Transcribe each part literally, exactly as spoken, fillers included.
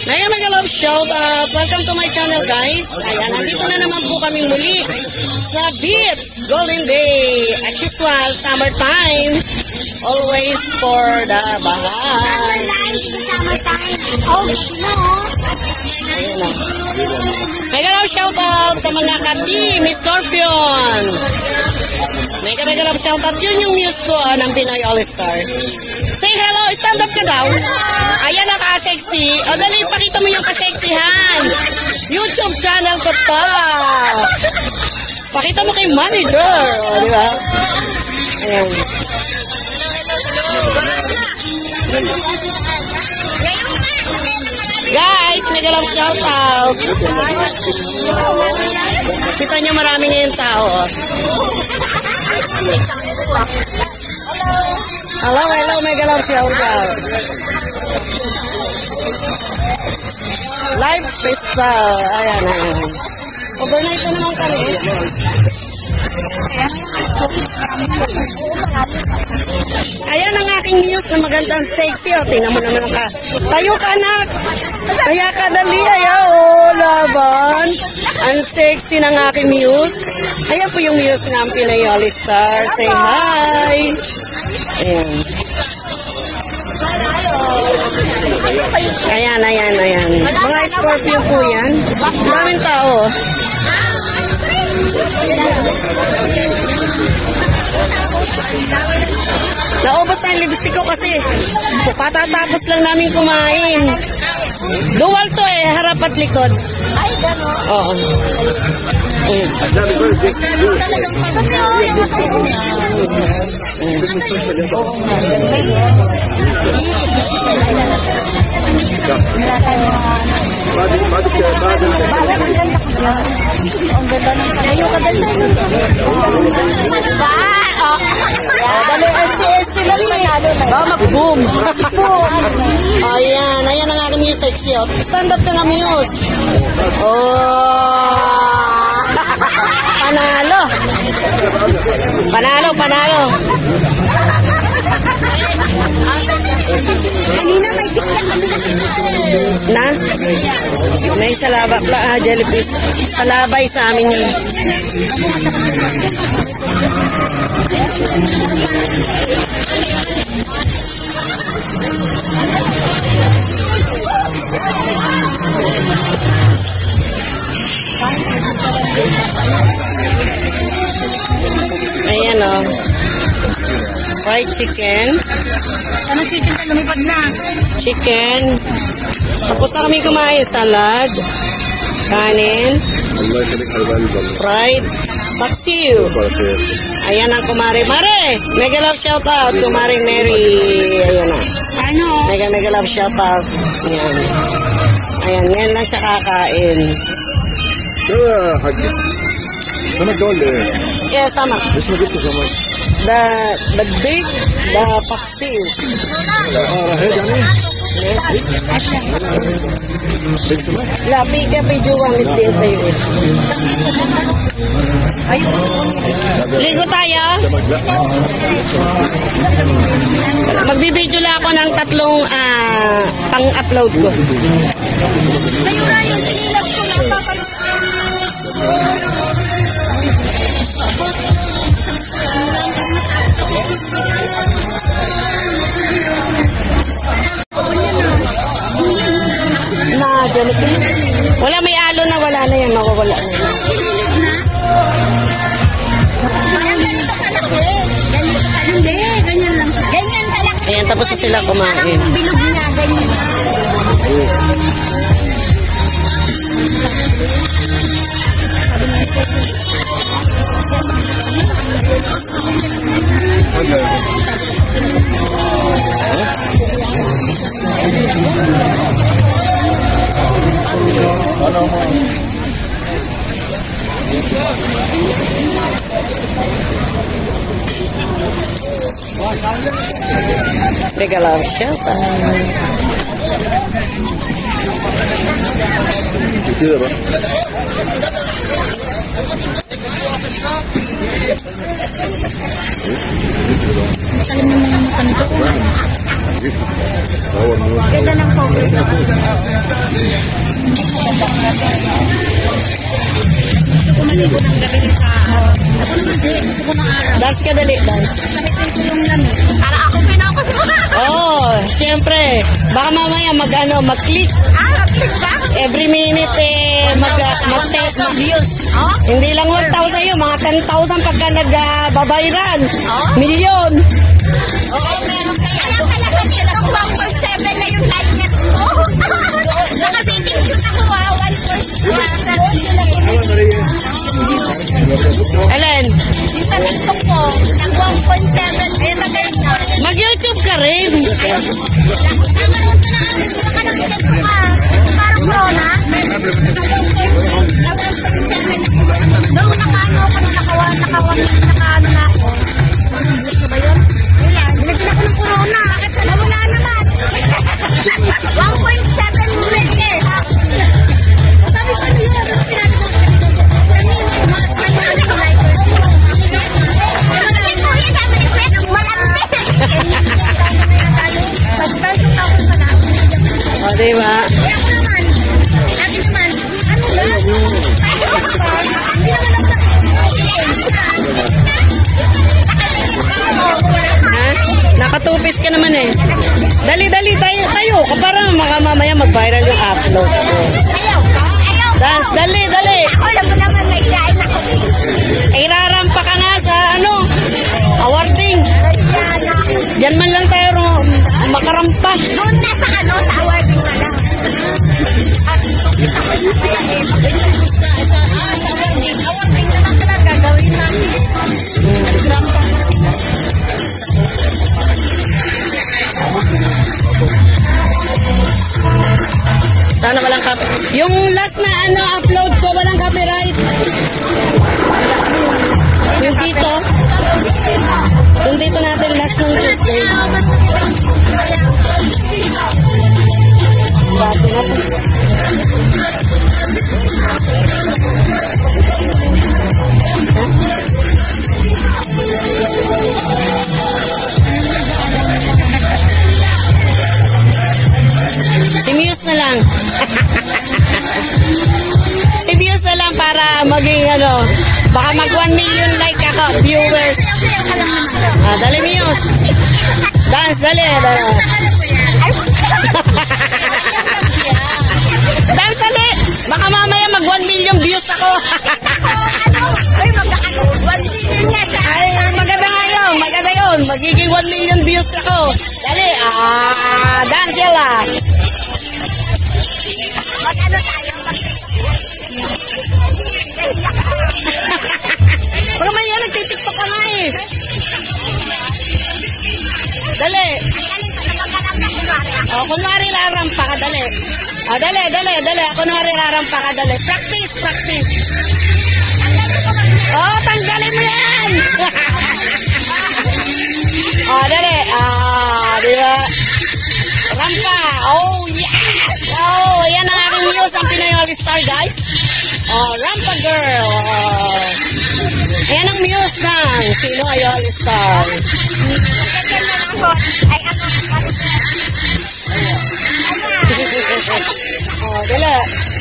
Mega mega love shout out. Welcome to my channel, guys. Ayan, nandito na naman po kami muli sa beach. Golden Day. As usual, summertime. Always for the bahay. Summertime. Oh, no. Ayan na. Mega love shout out sa mga ka-team Scorpion. Mega mega love shout out. Yun yung news ko ah, ng Pinoy All-Star. Say hello. Stand up ka daw. Ayan ang ka-sexy. O dali, pakita mo yung ka-sexyhan. YouTube channel ko to. Pakita mo kay manager. O, di ba? Ayan. Guys, nagalang shout out. Kita nyo marami ngayong tao. Hello, hello, nagalang shout out. Live Festival. Ayan, ayan. Overnight na naman kami. Ayan ang aking news na magandang sexy. O, tingnan mo naman ka. Tayo ka, anak. Kaya ka dali. Ayan, o, laban. Ang sexy ng aking news. Ayan po yung news ng Pinoy All-Star. Say hi. Ayan. Ayan, ayan, ayan. Mga Scorpio po yan. Maraming tao. Naubos na yung lipstick ko kasi patatapos lang namin kumain. Dual to eh, harap at likod. Ay, gano'n. Oo. Mm. Ang ganda ng sanayo ka dali. Ba? Oh. Dali, S T S T lang manalo na. Ba, mag-boom. Boom. Ayan, ayan ang aking news sexy. Stand up ka nga muse. Oh. Panalo. Panalo, panalo. Kanina may bigyan kami Na? May salaba, ah, jellyfish. Salabay sa amin yun. Ayan o. Fried chicken. Ano chicken ka lumipad na? Chicken. Tapos na kami kumain. Salad. Kanin. Fried. Paksiw. Ayan ang kumare. Mare! Mega love shout out. Kumare Mary. Ayan na. Ano? Mega mega love shout out. Ayan. Ayan. Ngayon lang siya kakain. كده حاج سمك ده ولا ايه؟ Yeah, sama. اسمه جبته سمك The, the big, the paksiw. اه رهيد يعني big سمك Lapi ka video gamit din tayo. Ligo tayo. سمك لا Magbibideo lang ako ng tatlong ah, pang-upload ko. Sa'yo na yung sinilas ko na papalong. Na, jellyfish. Wala, may alo na, wala na yan, mawawala na. Ayan, ganito kalaki. Ganito kalaki. Hindi, ganyan lang. Ganyan kalaki. Ayan, tapos na sila kumain. Parang bilog niya, ganyan. Mega love shout out. كده بقى Alam mo mga mata nito. Ganda ng focus. libo ng gabi ng tao. Ako naman, di, gusto ko ng araw. Dance ka dali, dance. Nakita ko yung lamig. Para ako pinapasama. Oo, oh, siyempre. Baka mamaya mag, ano, mag-click. Ah, click ba? Every minute, eh, mag, mag, mag views. Oh? Hindi lang one thousand yun, mga ten thousand pagka nag-babayran. Oh? Milyon. Oo, meron kaya. Kaya pala kasi itong one point seven na yung lightness ko. Nakasiting yun ako, one point seven. Ellen, Yung sa TikTok ko, nag one point seven. Kaya magaling na. mag-YouTube ka rin. Nakaroon ko na ang gusto ka ng TikTok ka. Parang corona. Nung nakaano ako, nung nakawa, nakawa, nakaano na ako. Gusto ba yun? Wala. Nilagyan ako ng corona. Bakit sa wala naman? one point seven million. Sabi ko, ano yun? Ano pinatid ko? O, diba? Kaya ako naman, sabi naman, ano ba? Hindi naman ako Ha? Nakatupis ka naman eh. Dali, dali, tayo, tayo. Para maka mamaya mag-viral yung upload. Ayaw, ayaw. Dance, dali, dali. Ako lang mo naman may kain ako. Irarampa ka nga sa ano, awarding. Diyan man lang tayo ro- makarampa. Doon na sa ano, sa awarding na lang. At isa ko sa kaya eh, mag-inubos na sa, ah, sa awarding. Awarding na lang talaga gawin namin. Nag-rampa. Sana walang copy. Yung last na ano upload ko, walang copyright. Yung dito. Yung dito natin last ng Tuesday. Bato na po. Si Muse na lang. Si Muse na lang para maging ano, baka mag one million like ako, viewers. Ah, dali Muse. Dance, dali. Dali. Dance, dali. Baka mamaya mag one million views ako. Ay, magkaka-one million nga sa Ay, maganda nga yun. Maganda yun. Magiging one million views ako. Dali. Ah, dance yala. Mag-ano tayo? Baka may yan, nagtitiktok ka na eh. Dali. O, kunwari larampa ka, dali. O, dali, dali, dali. Kunwari larampa ka, dali. Practice, practice. O, tanggalin mo yan. O, dali. Ah, di ba? Rampa. Oh, yes. Oh, yan ang aking news. Ang Pinoy All-Star, guys. Oh, Rampa Girl. Oh. Ayan ang muse ng Pinoy All-Star. Ay, ano? Oh, dala.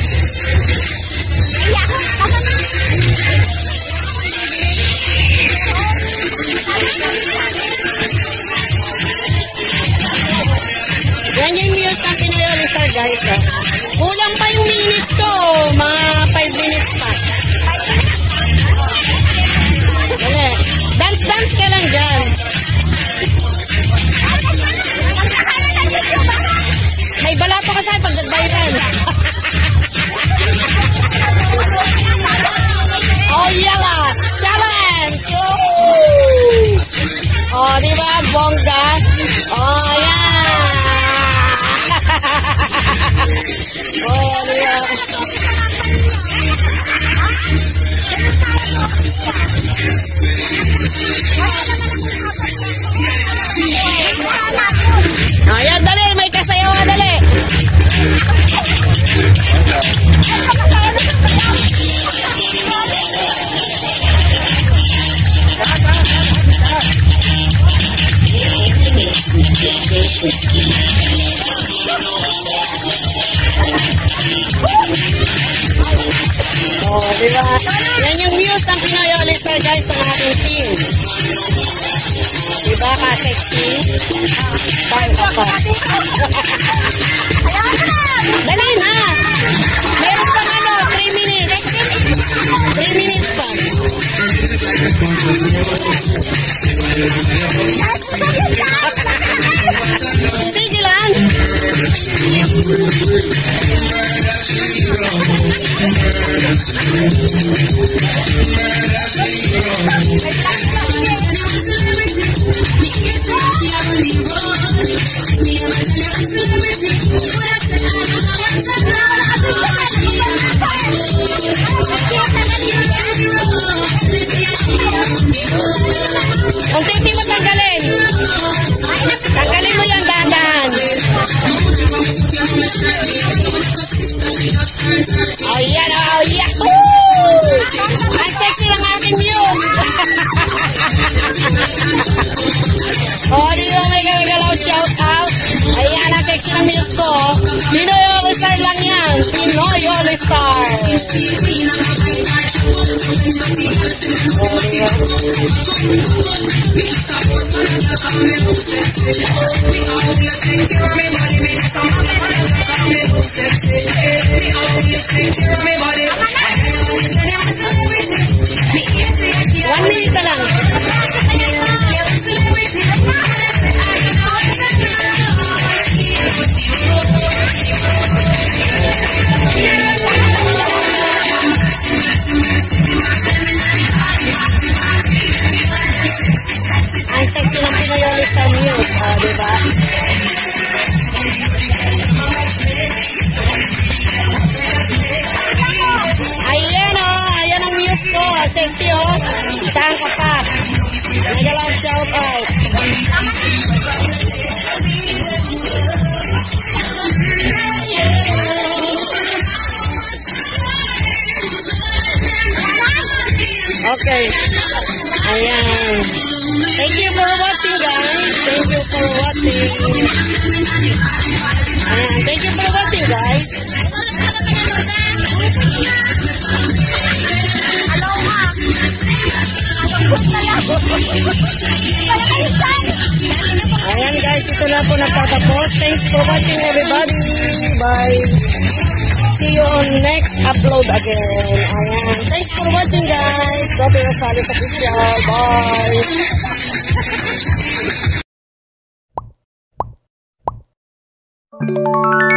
Yan yung news ng Pinoy All-Star, guys. Oh. Kulang pa yung minutes ko. Mga five minutes pa. Dali. Dance-dance ka lang dyan. May balato ka sa'yo pag nag-viral. Oh, yala! Challenge! Oh! Oh, di ba? Bongga. Oh, yan! Oh, di ba? Oh, yan, dali! May kasayaw ka, dali! Oh, di Diba? Yan yung news ng Pinoy All-Star guys ng ating team. Diba ka-sexy? Saan ka pa? Dali na! Meron pang ano, three minutes. three minutes pa. Sige lang. Kung hindi mo tanggalin, tanggalin mo yung dahan-dahan. Oh, yan, oh, yahoo! Ang sexy ng aking news. Oh, di ba may gagalaw shout out? Ayan, ang sexy ng news ko. Pinoy All-Star lang yan. Pinoy All-Star. Oh, di ba? One minute na lang. Ang sexy ng Pinoy All-Star News, oh, diba? Ayan o, oh, ayan ang news ko, sexy o. Oh. Saan ka pa? Nagalang shout out. Okay. Ayan. Thank you for watching, guys. Thank you for watching. Ayan. Thank you for watching, guys. Ayan, guys. Ito na po nagtatapos. Thanks for watching, everybody. Bye. See you on next upload again. Ayan. Thanks for watching, guys. Bobby Rosales Official. Bye.